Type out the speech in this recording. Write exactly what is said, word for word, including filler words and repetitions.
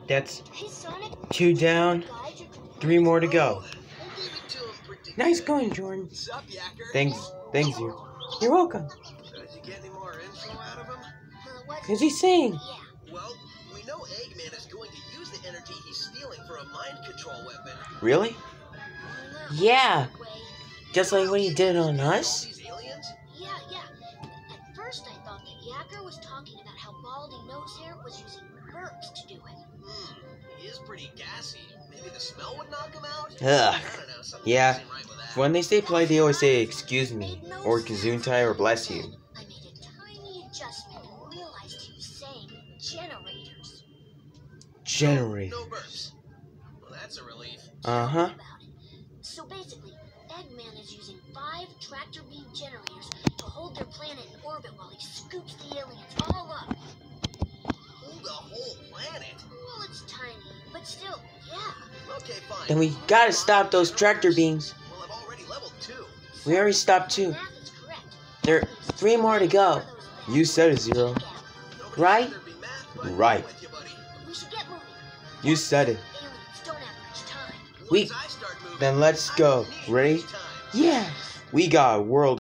That's two down, three more to go. Nice going, Jordan. Thanks, thanks you. You're welcome. So did you get any more info out of him? What's he saying? Well, we know Eggman is going to use the energy he's stealing for a mind control weapon. Really? Yeah. Just like what he did on us? Yeah, yeah. At first I thought that Yacker was talking about how Baldy Nosehair was using burps to do it. Hmm, he is pretty gassy. Maybe the smell would knock him out? Ugh. I don't know, something Yeah. doesn't seem right with that. When they say polite, they always say excuse me, or gesundheit, or bless you. I made a tiny adjustment and realized he was saying generators. Generate. No burps. Well, that's a relief. Uh-huh. About it. So basically, Eggman is using five tractor beam generators to hold their planet in orbit while he scoops the aliens all up. Hold the whole planet? Well, it's tiny, but still, yeah. Okay, fine. Then we gotta stop those tractor beams. Well, I've already leveled two. We already stopped two. Math is correct. There are three more to go. You said it, Zero. Nobody Right? said there'd be math, but Right. I'm with you, buddy. We should get moving. You said it. Aliens don't have much time. We- Once I start moving, Then let's I go. won't need Ready? much time. Yeah. We got a world